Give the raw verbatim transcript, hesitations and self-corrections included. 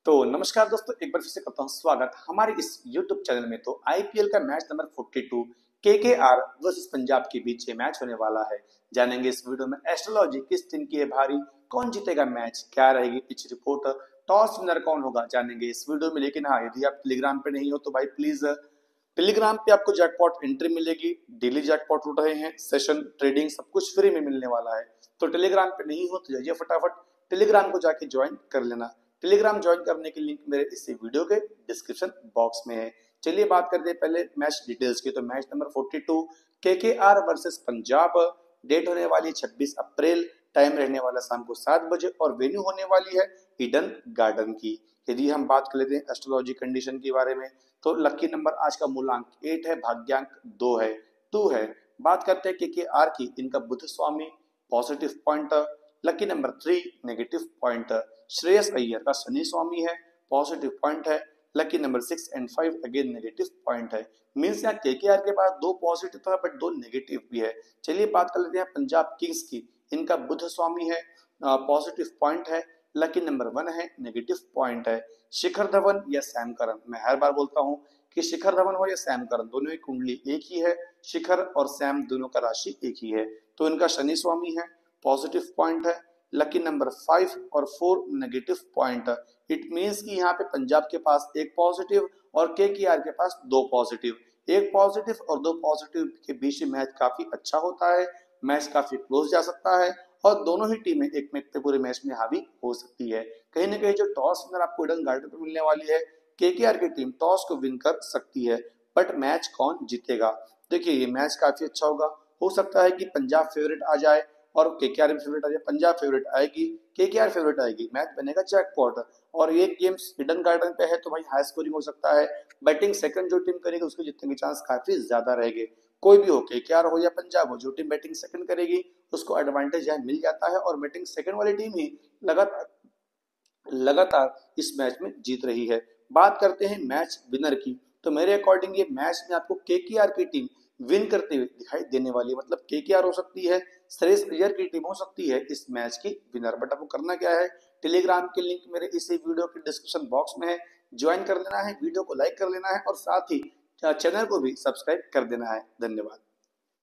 तो नमस्कार दोस्तों, एक बार फिर से करता हूं स्वागत हमारे इस YouTube चैनल में। तो आईपीएल का मैच नंबर बयालीस केकेआर वर्सेस पंजाब के बीच ये मैच होने वाला है। जानेंगे इस वीडियो में एस्ट्रोलॉजी किस टीम की है भारी, कौन जीतेगा मैच, क्या रहेगी पिच रिपोर्ट, टॉस विनर कौन होगा, जानेंगे इस वीडियो में। लेकिन हाँ, यदि आप टेलीग्राम पे नहीं हो तो भाई प्लीज टेलीग्राम पे आपको जैकपॉट एंट्री मिलेगी, डेली जैकपॉट उठ रहे हैं, सेशन ट्रेडिंग सब कुछ फ्री में मिलने वाला है। तो टेलीग्राम पे नहीं हो तो जाइए फटाफट टेलीग्राम को जाके ज्वाइन कर लेना। टेलीग्राम ज्वाइन करने की लिंक मेरे इस वीडियो के डिस्क्रिप्शन बॉक्स में है। चलिए बात करते हैं पहले मैच डिटेल्स की। तो मैच नंबर बयालीस केकेआर वर्सेस पंजाब, डेट होने वाली छब्बीस अप्रैल, टाइम रहने वाला शाम को सात बजे और वेन्यू होने वाली है ईडन गार्डन की। यदि हम बात कर लेते हैं एस्ट्रोलॉजी कंडीशन के बारे में तो लकी नंबर आज का मूलांक आठ है, भाग्यांक दो है, टू है। बात करते हैं केकेआर की, इनका बुध स्वामी positive point, lucky number three negative point. Shreyas Iyer का शनि स्वामी है, पॉजिटिव पॉइंट है, lucky number six and five again negative point है। मींस यहाँ केकेआर के पास दो पॉजिटिव था बट दो नेगेटिव भी है। चलिए बात कर लेते हैं पंजाब किंग्स की, इनका बुध स्वामी है, पॉजिटिव पॉइंट है, लकी नंबर वन है, नेगेटिव पॉइंट है। शिखर धवन या सैम करन, मैं हर बार बोलता हूँ कि शिखर धवन हो या सैम करन, दोनों की कुंडली एक ही है। शिखर और सैम दोनों का राशि एक ही है। तो इनका शनि स्वामी है, पॉजिटिव पॉइंट है, लकी नंबर फाइव और four negative point. It means कि यहाँ पे पंजाब के पास एक पॉजिटिव और केकेआर के पास दो पॉजिटिव। एक पॉजिटिव और दो पॉजिटिव के बीच मैच काफी अच्छा होता है, मैच काफी क्लोज जा सकता है और दोनों ही टीमें एक में पूरे मैच में हावी हो सकती है। कहीं ना कहीं जो टॉस विनर आपको ईडन गार्डन पर मिलने वाली है, केकेआर की टीम टॉस को विन कर सकती है। बट मैच कौन जीतेगा, देखिए ये मैच काफी अच्छा होगा। हो सकता है कि पंजाब फेवरेट आ जाए और केकेआर भी फेवरेट आ जाए, पंजाब फेवरेट आएगी, केकेआर फेवरेट आएगी, मैच बनेगा जैकपॉट। और ये गेम्स ईडन गार्डन पे है तो भाई हाई स्कोरिंग हो सकता है। बैटिंग सेकंड जो टीम करेगी उसके जीतने के चांस काफी ज्यादा रहेंगे। कोई भी हो, केकेआर हो या पंजाब हो, जो टीम बैटिंग सेकंड करेगी उसको एडवांटेज यहाँ मिल जाता है और बैटिंग सेकंड वाली टीम ही लगातार लगातार इस मैच में जीत रही है। बात करते हैं मैच विनर की, तो मेरे अकॉर्डिंग ये मैच में आपको केकेआर की टीम विन करते हुए दिखाई देने वाली है। मतलब केकेआर हो सकती है, श्रेयस अय्यर की टीम हो सकती है इस मैच की विनर। बट आपको करना क्या है, टेलीग्राम की लिंक मेरे इसी वीडियो के डिस्क्रिप्शन बॉक्स में है, ज्वाइन कर लेना है, वीडियो को लाइक कर लेना है और साथ ही चैनल को भी सब्सक्राइब कर देना है। धन्यवाद।